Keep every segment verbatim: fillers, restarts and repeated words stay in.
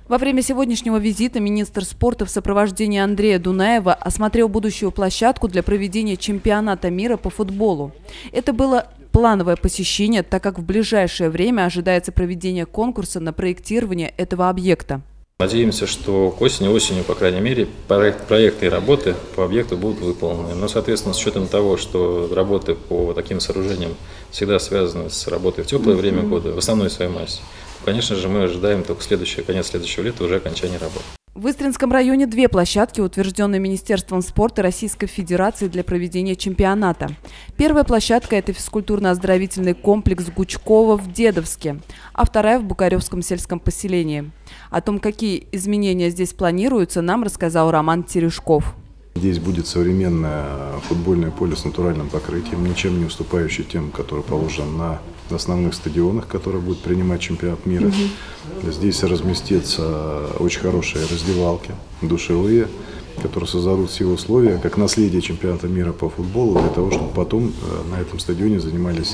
Во время сегодняшнего визита министр спорта в сопровождении Андрея Дунаева осмотрел будущую площадку для проведения чемпионата мира по футболу. Это было плановое посещение, так как в ближайшее время ожидается проведение конкурса на проектирование этого объекта. Надеемся, что к осени, осенью, по крайней мере, проект, проекты и работы по объекту будут выполнены. Но, соответственно, с учетом того, что работы по таким сооружениям всегда связаны с работой в теплое время года, в основной своей массе, конечно же, мы ожидаем только следующий, конец следующего лета уже окончания работ. В Истринском районе две площадки, утвержденные Министерством спорта Российской Федерации для проведения чемпионата. Первая площадка – это физкультурно-оздоровительный комплекс Гучково в Дедовске, а вторая – в Букаревском сельском поселении. О том, какие изменения здесь планируются, нам рассказал Роман Терешков. Здесь будет современное футбольное поле с натуральным покрытием, ничем не уступающее тем, которые положены на основных стадионах, которые будут принимать чемпионат мира. Угу. Здесь разместятся очень хорошие раздевалки, душевые, которые создадут все условия, как наследие чемпионата мира по футболу, для того, чтобы потом на этом стадионе занимались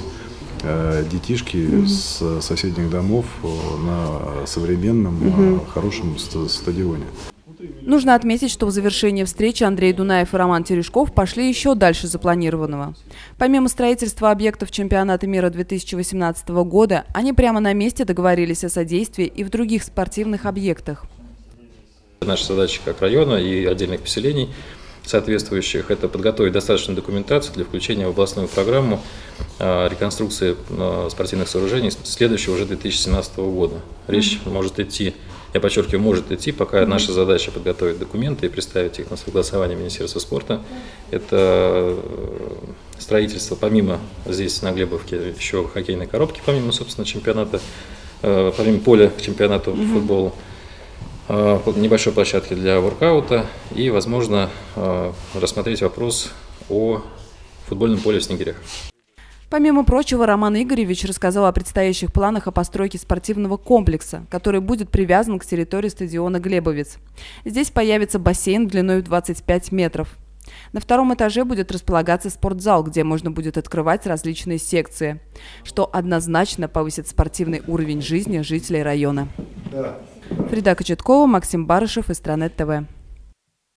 детишки угу. с соседних домов на современном, угу. хорошем стадионе. Нужно отметить, что в завершении встречи Андрей Дунаев и Роман Терешков пошли еще дальше запланированного. Помимо строительства объектов чемпионата мира две тысячи восемнадцатого года, они прямо на месте договорились о содействии и в других спортивных объектах. Наша задача как района и отдельных поселений соответствующих – это подготовить достаточную документацию для включения в областную программу реконструкции спортивных сооружений следующего уже две тысячи семнадцатого года. Речь mm-hmm. может идти, я подчеркиваю, может идти, пока mm-hmm. наша задача подготовить документы и представить их на согласование Министерства спорта. Это строительство, помимо здесь на Глебовке, еще хоккейной коробки, помимо, собственно, чемпионата, помимо поля к чемпионату mm-hmm. по футболу. Небольшой площадки для воркаута и, возможно, рассмотреть вопрос о футбольном поле в Снегирях. Помимо прочего, Роман Игоревич рассказал о предстоящих планах о постройке спортивного комплекса, который будет привязан к территории стадиона «Глебовец». Здесь появится бассейн длиной в двадцать пять метров. На втором этаже будет располагаться спортзал, где можно будет открывать различные секции, что однозначно повысит спортивный уровень жизни жителей района. Фрида Кочеткова, Максим Барышев, Истранет ТВ.